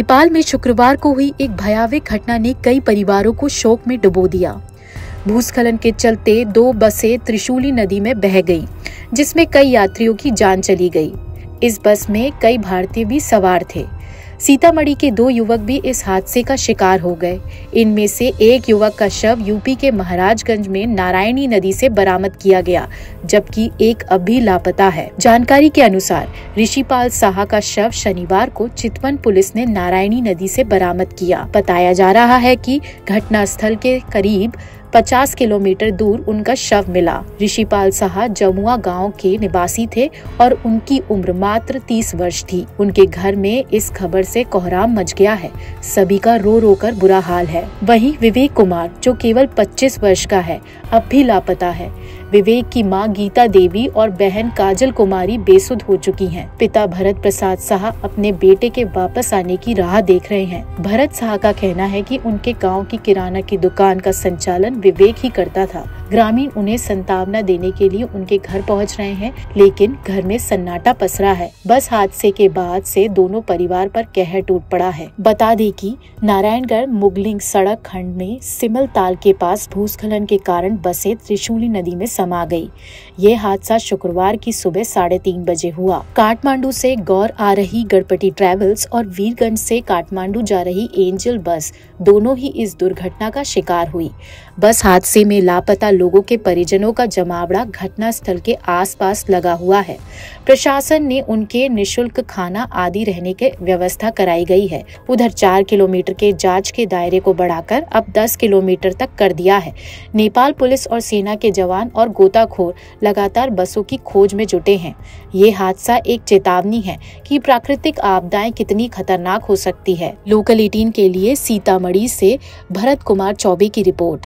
नेपाल में शुक्रवार को हुई एक भयावह घटना ने कई परिवारों को शोक में डुबो दिया। भूस्खलन के चलते 2 बसें त्रिशूली नदी में बह गईं, जिसमें कई यात्रियों की जान चली गई। इस बस में कई भारतीय भी सवार थे। सीतामढ़ी के 2 युवक भी इस हादसे का शिकार हो गए। इनमें से एक युवक का शव यूपी के महाराजगंज में नारायणी नदी से बरामद किया गया, जबकि एक अब भी लापता है। जानकारी के अनुसार ऋषिपाल साहा का शव शनिवार को चितवन पुलिस ने नारायणी नदी से बरामद किया। बताया जा रहा है कि घटनास्थल के करीब 50 किलोमीटर दूर उनका शव मिला। ऋषिपाल साहा जमुआ गांव के निवासी थे और उनकी उम्र मात्र 30 वर्ष थी। उनके घर में इस खबर से कोहराम मच गया है। सभी का रो रो कर बुरा हाल है। वहीं विवेक कुमार, जो केवल 25 वर्ष का है, अब भी लापता है। विवेक की मां गीता देवी और बहन काजल कुमारी बेसुध हो चुकी हैं। पिता भरत प्रसाद साहा अपने बेटे के वापस आने की राह देख रहे हैं। भरत साहा का कहना है कि उनके गांव की किराना की दुकान का संचालन विवेक ही करता था। ग्रामीण उन्हें सांत्वना देने के लिए उनके घर पहुंच रहे हैं, लेकिन घर में सन्नाटा पसरा है। बस हादसे के बाद से दोनों परिवार पर कहर टूट पड़ा है। बता दें कि नारायणगढ़ मुगलिंग सड़क खंड में सिमल ताल के पास भूस्खलन के कारण बसें त्रिशूली नदी में समा गई। ये हादसा शुक्रवार की सुबह 3:30 बजे हुआ। काठमांडू से गौर आ रही गणपति ट्रेवल्स और वीरगंज से काठमांडू जा रही एंजल बस दोनों ही इस दुर्घटना का शिकार हुई। बस हादसे में लापता लोगों के परिजनों का जमावड़ा घटना स्थल के आसपास लगा हुआ है। प्रशासन ने उनके निःशुल्क खाना आदि रहने की व्यवस्था कराई गई है। उधर 4 किलोमीटर के जांच के दायरे को बढ़ाकर अब 10 किलोमीटर तक कर दिया है। नेपाल पुलिस और सेना के जवान और गोताखोर लगातार बसों की खोज में जुटे हैं। ये हादसा एक चेतावनी है कि प्राकृतिक आपदाएं कितनी खतरनाक हो सकती है। लोकल 18 के लिए सीतामढ़ी से भरत कुमार चौबे की रिपोर्ट।